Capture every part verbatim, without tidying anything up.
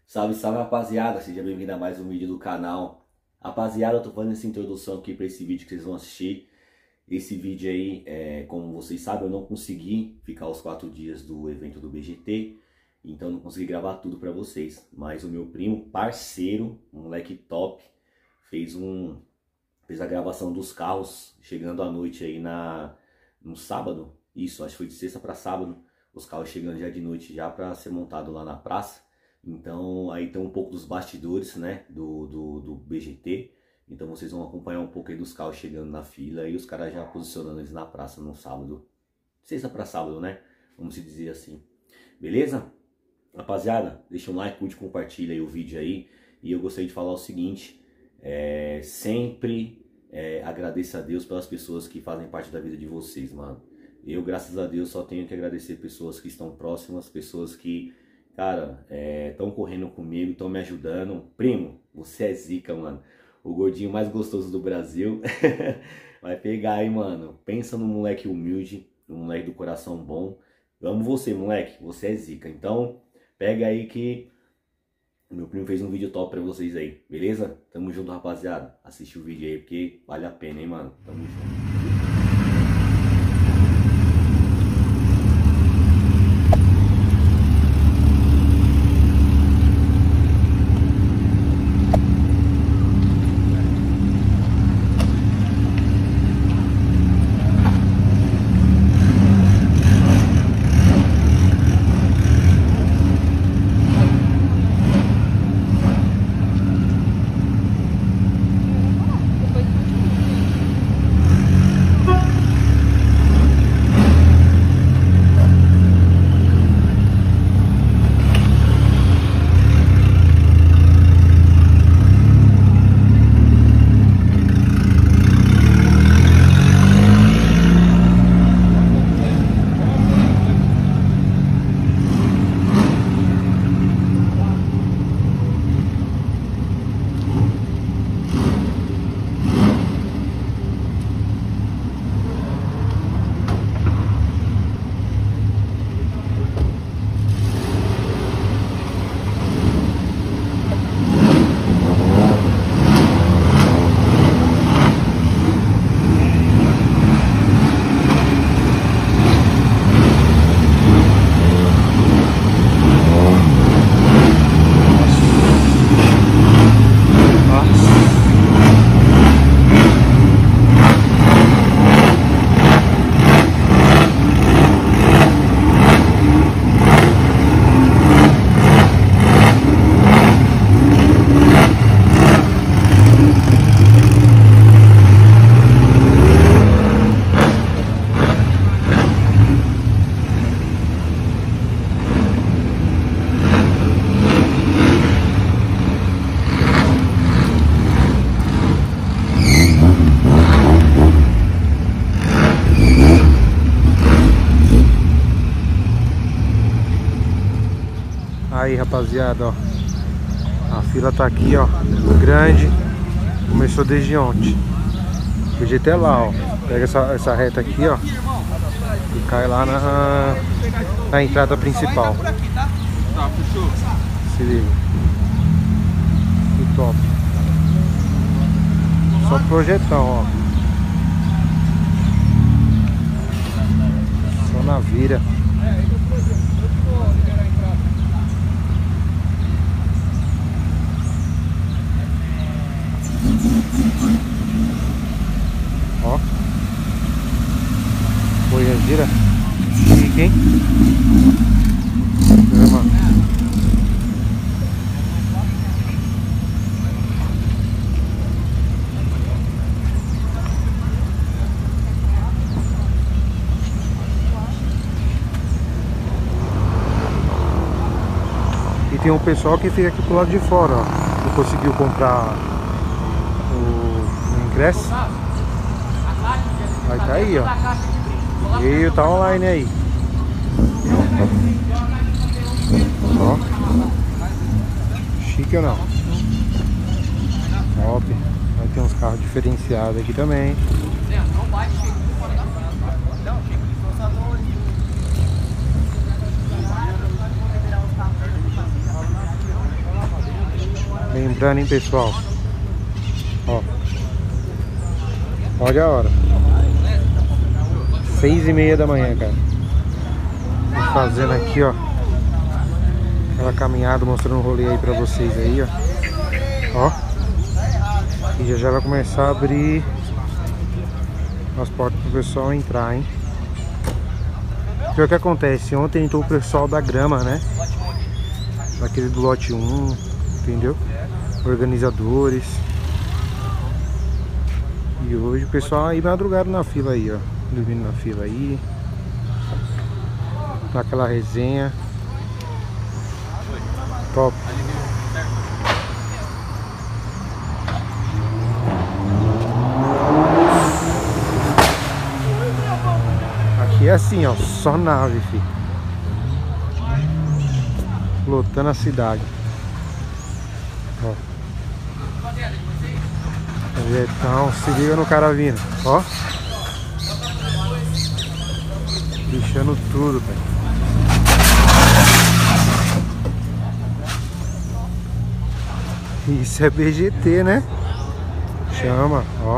Salve, salve rapaziada, seja bem-vindo a mais um vídeo do canal. Rapaziada, eu tô fazendo essa introdução aqui para esse vídeo que vocês vão assistir. Esse vídeo aí, é, como vocês sabem, eu não consegui ficar os quatro dias do evento do B G T, então não consegui gravar tudo para vocês. Mas o meu primo, parceiro, um moleque top, fez, um, fez a gravação dos carros, chegando à noite aí na, no sábado. Isso, acho que foi de sexta para sábado, os carros chegando já de noite já para ser montado lá na praça. Então aí tem um pouco dos bastidores, né, do, do, do B G T. Então vocês vão acompanhar um pouco aí dos carros chegando na fila e os caras já posicionando eles na praça no sábado. Sexta para sábado, né? Vamos se dizer assim. Beleza? Rapaziada, deixa um like, curte, compartilha aí o vídeo aí. E eu gostaria de falar o seguinte. É, sempre é, agradeço a Deus pelas pessoas que fazem parte da vida de vocês, mano. Eu, graças a Deus, só tenho que agradecer pessoas que estão próximas, pessoas que, cara, estão é, correndo comigo, estão me ajudando. Primo, você é zica, mano. O gordinho mais gostoso do Brasil. Vai pegar aí, mano. Pensa num moleque humilde, num moleque do coração bom. Eu amo você, moleque. Você é zica. Então, pega aí que o meu primo fez um vídeo top pra vocês aí. Beleza? Tamo junto, rapaziada. Assiste o vídeo aí porque vale a pena, hein, mano. Tamo junto. Aí, rapaziada, ó, a fila tá aqui, ó, grande, começou desde ontem. O B G T é lá, ó, pega essa, essa reta aqui, ó, e cai lá na, na entrada principal. Se liga, que top. Só projetão, ó, só na vira. Ó, foi a gira. Fica, hein? Irmão. E tem um pessoal que fica aqui pro lado de fora, ó, que conseguiu comprar o ingresso. Vai tá aí, ó. E tá online aí. Ó. Chique ou não? Top. Vai ter uns carros diferenciados aqui também. Lembrando, hein, pessoal. Ó. Olha a hora. Seis e meia da manhã, cara. Tô fazendo aqui, ó. Aquela caminhada, mostrando o rolê aí pra vocês aí, ó. Ó. E já já vai começar a abrir as portas pro pessoal entrar, hein. O que, é que acontece? Ontem entrou o pessoal da grama, né? Daquele do lote um, entendeu? Organizadores. E hoje o pessoal aí madrugaram na fila aí, ó. Dormindo na fila aí. Naquela resenha. Top. Aqui é assim, ó. Só nave, filho. Lotando a cidade. Ó. Então, se liga no cara vindo, ó. Deixando tudo, velho. Isso é B G T, né? Chama, ó.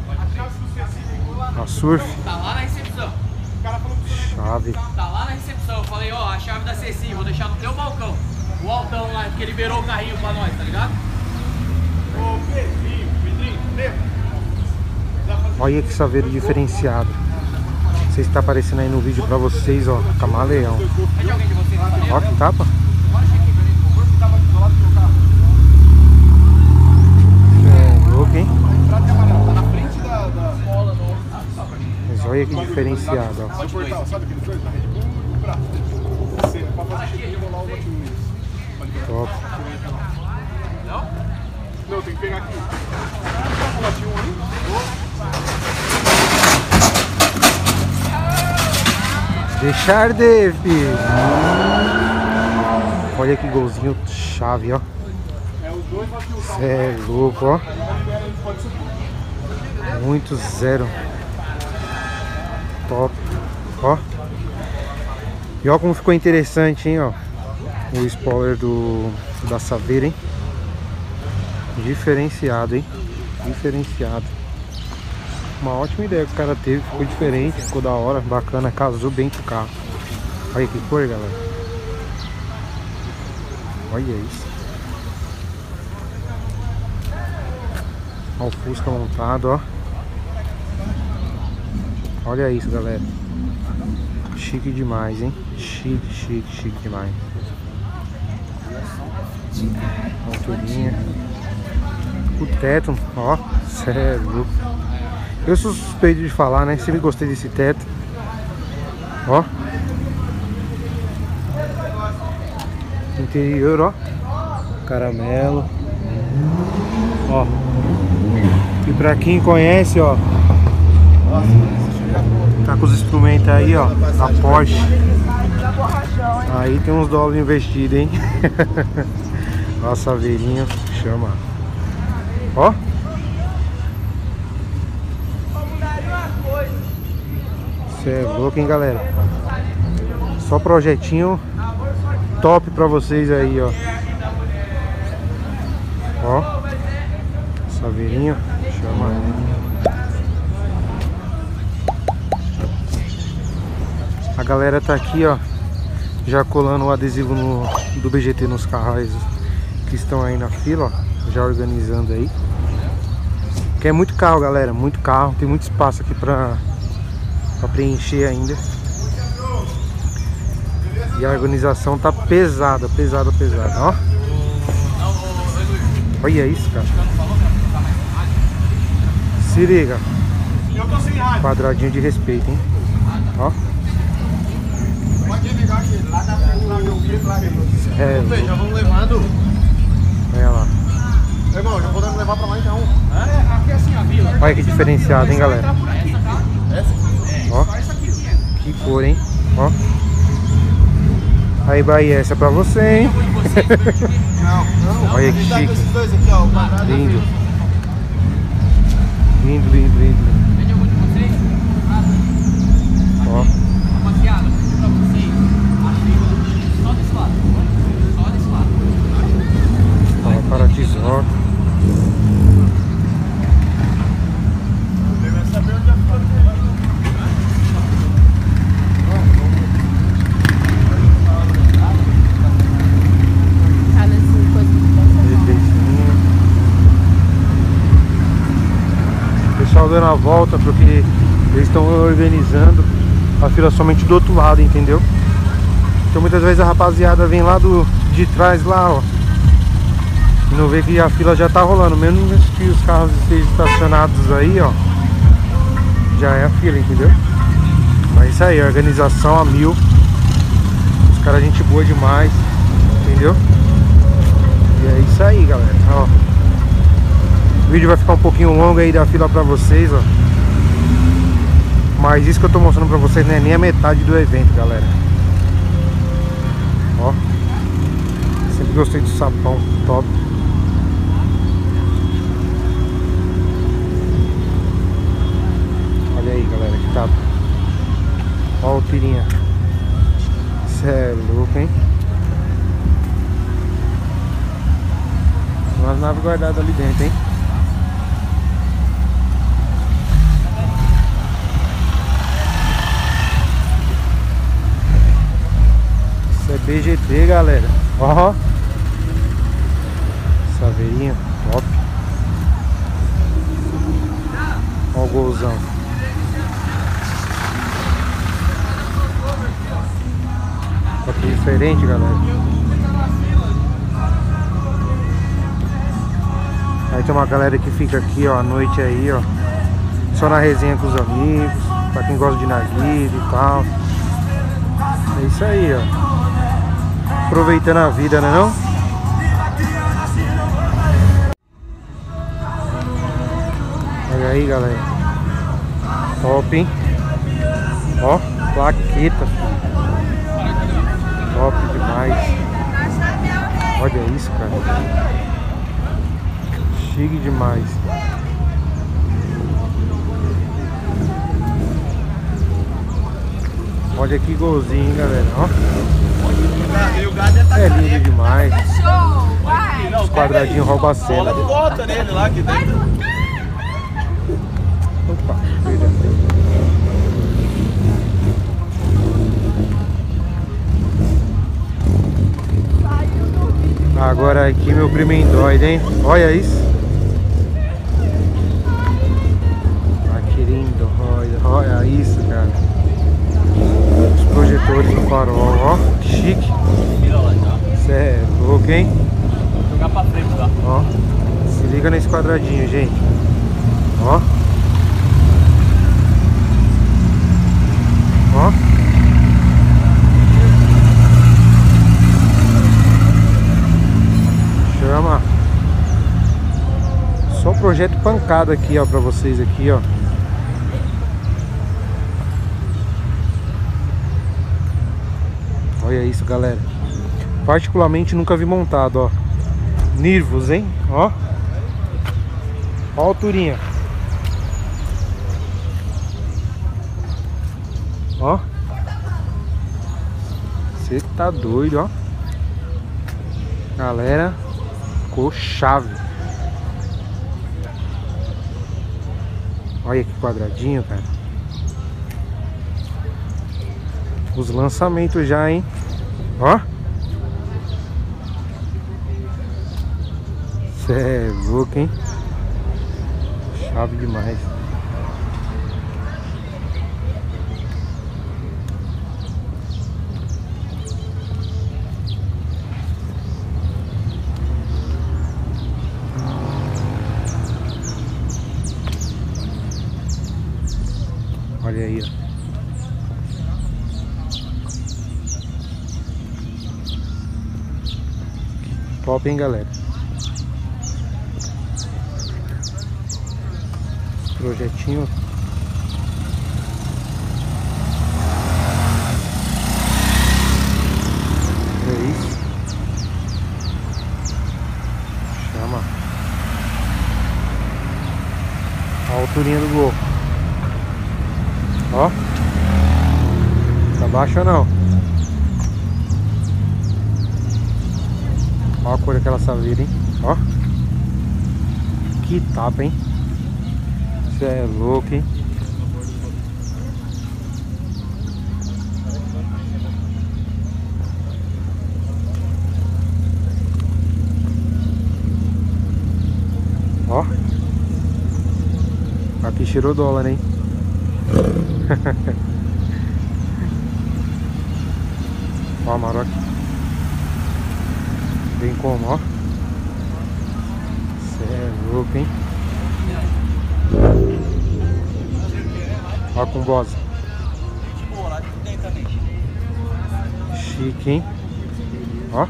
A surf. Tá lá na recepção. Chave. Tá lá na recepção. Eu falei, ó, a chave da Ceci, vou deixar no teu balcão. O altão lá, que liberou o carrinho pra nós, tá ligado? Ô, Pedrinho, Pedrinho, lembra? Olha que saveiro diferenciado. Não sei se tá aparecendo aí no vídeo pra vocês, ó. Camaleão. É de alguém de vocês? Ó que tapa. É louco, hein? Mas olha que diferenciado, ó. Top. Não? Não, tem que pegar aqui. O lote um ali. Deixar de, filho. Olha que golzinho chave, ó. Cê é louco, ó. Muito zero. Top. Ó. E ó como ficou interessante, hein, ó. O spoiler do da saveira, hein. Diferenciado, hein. Diferenciado. Uma ótima ideia que o cara teve, ficou diferente, ficou da hora, bacana, casou bem com o carro. Olha que cor, galera. Olha isso. Olha o Fusca montado, ó. Olha isso, galera. Chique demais, hein? Chique, chique, chique demais. Alturinha. O teto, ó. Sério. Eu sou suspeito de falar, né? Sempre gostei desse teto. Ó. Interior, ó. Caramelo. Ó. E pra quem conhece, ó. Tá com os instrumentos aí, ó. Da Porsche. Aí tem uns dólares investidos, hein? Ó, saveirinho. Chama. Ó. Cê é louco, hein, galera? Só projetinho top pra vocês aí, ó. Ó. Saveirinho. Chama. A galera tá aqui, ó. Já colando o adesivo no, do B G T nos carros que estão aí na fila, ó. Já organizando aí. Que é muito carro, galera. Muito carro. Tem muito espaço aqui pra... pra preencher ainda. E a organização tá pesada, pesada, pesada, ó. Olha isso, cara. Se liga. Quadradinho de respeito, hein. Ó. É, já vamos levando. olha lá. Irmão, já podemos levar pra lá então. É, aqui é assim a vila. Olha que diferenciado, hein, galera. Essa? Ó. Que cor, hein. Ó. Aí, Bahia, essa é pra você, hein? Não, não. Olha que chique. Esses dois aqui, ó. Lindo. Lindo, lindo, lindo, lindo. Vende algum de vocês? Ó. Rapaziada, vou pedir pra vocês. Achei só desse lado. Só desse lado. Ó, Paraty Resort. Pessoal dando a volta porque eles estão organizando a fila somente do outro lado, entendeu? Então muitas vezes a rapaziada vem lá do, de trás lá, ó, e não vê que a fila já tá rolando, mesmo que os carros estejam estacionados aí, ó, já é a fila, entendeu? Mas isso aí, organização a mil, os caras gente boa demais, entendeu? E é isso aí, galera, ó. O vídeo vai ficar um pouquinho longo aí da fila pra vocês, ó. Mas isso que eu tô mostrando pra vocês não é nem a metade do evento, galera. Ó. Sempre gostei do sapão, top. Olha aí, galera, que tá. Ó o tirinha. Cê é louco, hein? Umas naves guardadas ali dentro, hein? B G T, galera. Ó, saveirinho, top. Ó o golzão. Top diferente, galera. Aí tem uma galera que fica aqui, ó, à noite aí, ó, só na resenha com os amigos, pra quem gosta de narguilha e tal. É isso aí, ó. Aproveitando a vida, né não? Olha aí, galera. Top, hein? Ó, plaqueta. Top demais. Olha isso, cara. Chique demais. Olha que golzinho, hein, galera. Ó. É lindo demais. Os quadradinhos rouba a cena. Bota nele lá que tem. Opa, perdão. Agora aqui meu primo Android, hein? Olha isso. Tá querendo, olha, olha isso, cara. Os projetores do farol, ó, que chique. Cê é louco, hein? Vou jogar pra frente lá. Ó, se liga nesse quadradinho, gente. Ó. Ó. Chama. Só projeto pancada aqui, ó, pra vocês aqui, ó. Olha isso, galera. Particularmente nunca vi montado, ó. Nirvus, hein? Ó. Ó a alturinha. Ó. Você tá doido, ó. Galera, ficou chave. Olha que quadradinho, cara. Os lançamentos já, hein? Ó. Cê é louco, hein? Chave demais. Olha aí, ó. Top, hein, galera? Projetinho. É isso. Chama. A alturinha do gol. Ó. Tá baixo ou não? Ó a cor daquela saveira, hein? Ó. Que tapa, hein? Você é louco, hein? Ó. Aqui cheirou dólar, hein? Ó, Amarok. Vem como, ó. Cê é louco, hein? Ó com bosa. Chique, hein? Ó.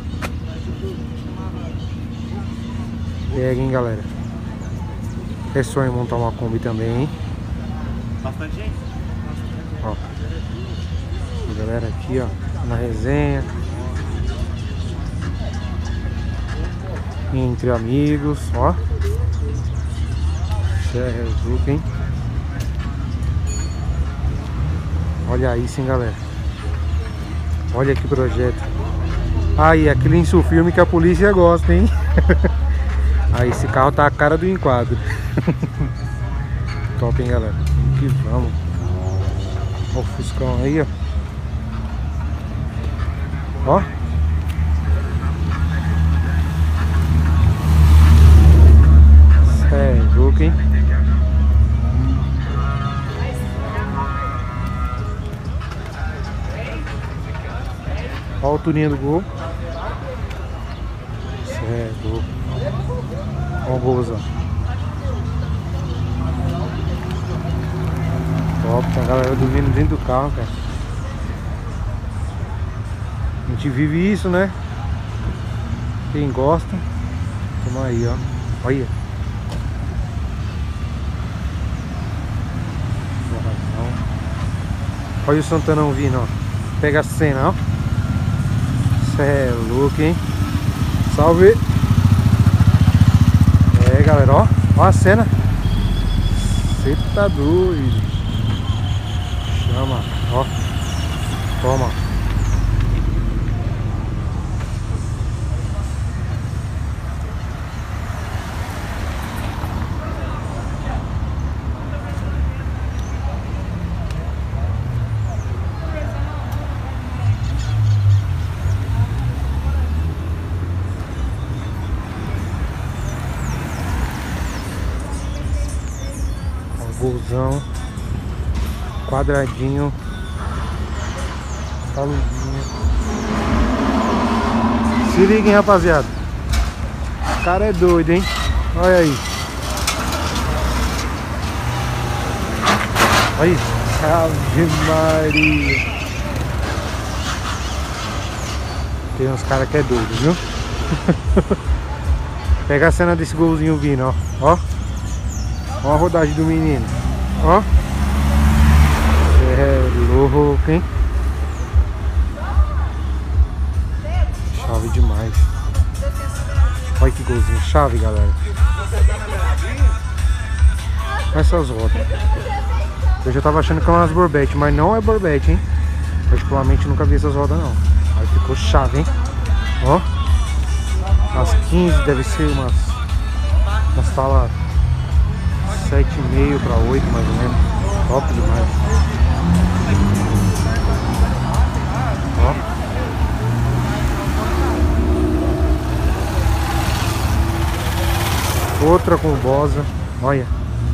Pega, hein, galera. É sonho montar uma Kombi também, hein? Bastante gente? Ó. A galera aqui, ó, na resenha. Entre amigos, ó. Cê é louco, hein? Olha isso, hein, galera. Olha que projeto. Aí, aquele insufilme que a polícia gosta, hein? Aí, esse carro tá a cara do enquadro. Top, hein, galera. Vamos que vamos. Ó o Fuscão aí, ó. Ó. Cê é louco, hein? Ó a alturinha do Gol. Cê é louco. Ó o Golzão. Top, tem a galera dormindo dentro do carro, cara. A gente vive isso, né? Quem gosta, toma aí, ó. Olha. Olha o Santanão vindo, ó. Pega a cena, ó. Cê é louco, hein? Salve! É, galera, ó. Ó a cena. Cê tá doido. Chama, ó. Toma. Golzão quadradinho, tá luzinha. Se liguem, rapaziada, o cara é doido, hein? Olha aí. Aí, Ave Maria. Tem uns caras que é doido, viu? Pega a cena desse golzinho vindo, ó. Ó. Ó a rodagem do menino. Ó. É louco, hein? Chave demais. Olha que golzinho. Chave, galera. Essas rodas. Eu já tava achando que eram umas borbete, mas não é borbete, hein? Particularmente nunca vi essas rodas, não. Aí ficou chave, hein? Ó. Umas quinze, deve ser umas... Umas fala... sete e meio para oito, mais ou menos. Top demais. Ó. Outra com bosa. Olha.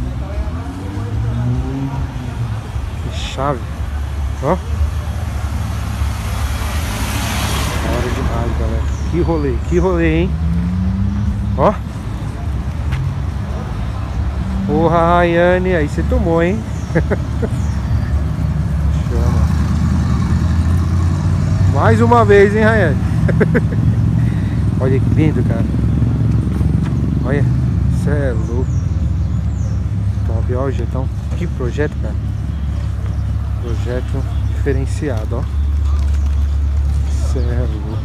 Que chave. Ó. Hora demais, galera. Que rolê, que rolê, hein? Ó. Porra, Rayane, aí você tomou, hein? Chama. Mais uma vez, hein, Rayane? Olha que lindo, cara. Olha, você é louco. Top, ó, o jetão. Que projeto, cara. Projeto diferenciado, ó. Você é louco.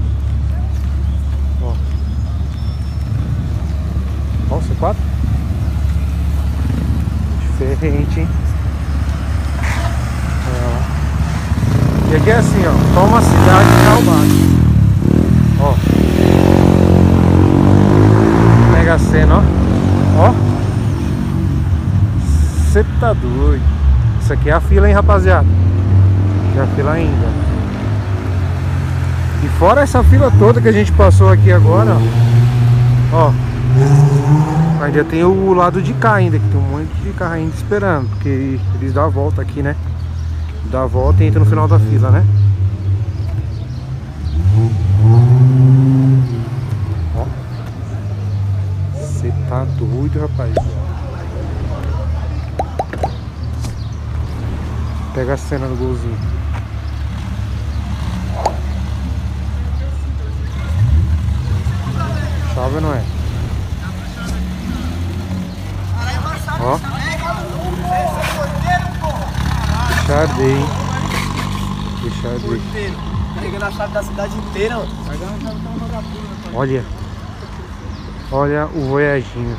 Ó. Ó, C quatro. Diferente, hein? É. E aqui é assim, ó. Toma a cidade e carro baixo. Ó. Mega Sena, ó. Ó. tá doido. Isso aqui é a fila, hein, rapaziada. Aqui é a fila ainda. E fora essa fila toda que a gente passou aqui agora, ó, ainda tem o lado de cá ainda, que tem um monte de carro ainda esperando, porque eles dão a volta aqui, né? Dá a volta e entra no final da fila, né? Ó, você tá doido, rapaz. Pega a cena do golzinho. Chave, não é? Ó. Deixadei, hein? Deixadei. Carregando a chave da cidade inteira, ó. Olha. Olha o voyaginho.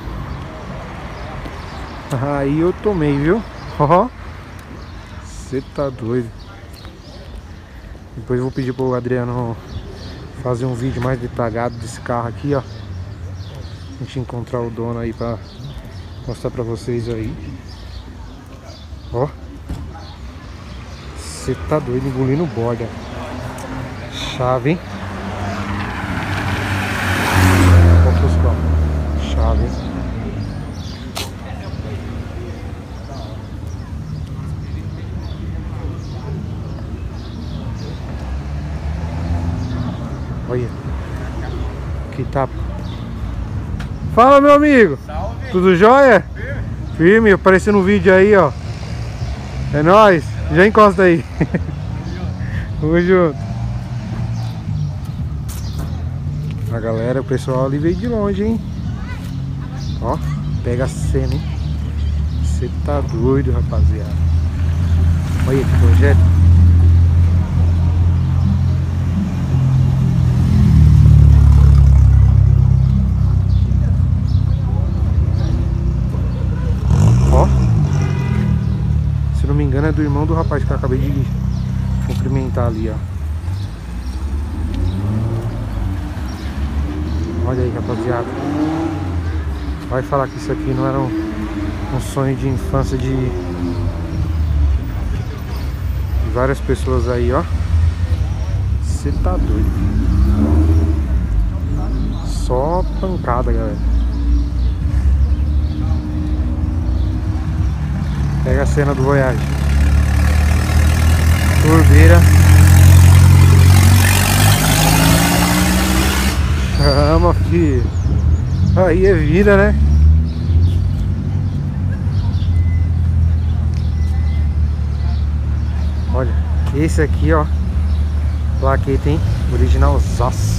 Aí eu tomei, viu? Ó. Você tá doido. Depois eu vou pedir pro Adriano fazer um vídeo mais detalhado desse carro aqui, ó. A gente encontrar o dono aí pra mostrar pra vocês aí. Ó. Você tá doido, engolindo borda. Chave, hein? Chave, hein? Olha. Que tapa. Fala, meu amigo. Salve. Tudo jóia? Firme. Firme, aparecendo no vídeo aí, ó. É nóis. Já encosta aí. Tamo junto. A galera, o pessoal ali veio de longe, hein? Ó, pega a cena, hein? Você tá doido, rapaziada. Olha que projeto. Ó. Se não me engano é do irmão do rapaz que eu acabei de cumprimentar ali, ó. Olha aí, rapaziada. Vai falar que isso aqui não era um, um sonho de infância de, de várias pessoas aí, ó. Você tá doido. Só pancada, galera. Pega a cena do Voyage. Turbeira. Chama, filho. Aí é vida, né? Olha, esse aqui, ó, plaqueta, hein? Original Zaz.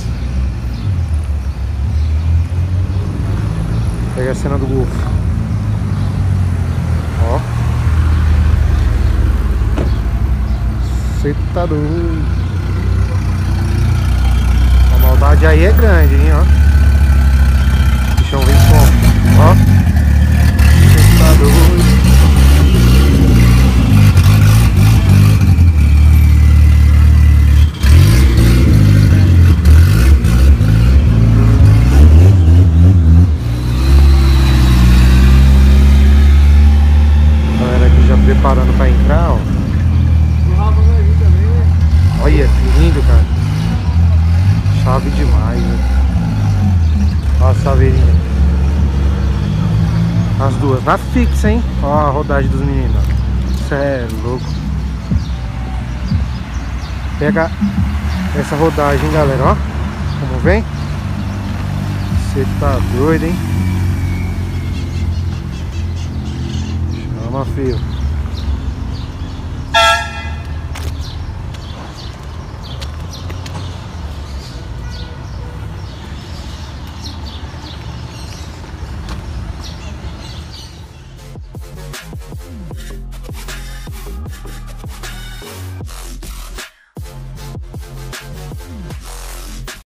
Pega a cena do Golf. Ó. Você tá doido. A maldade aí é grande, hein, ó. O bichão vem como? Ó. Você tá doido. Galera aqui já preparando pra entrar, ó. Olha que lindo, cara. Chave demais, né? Olha a saveirinha. As duas na fixa, hein? Olha a rodagem dos meninos. Isso é louco. Pega essa rodagem, galera, ó. Como vem? Você tá doido, hein? Chama, filho.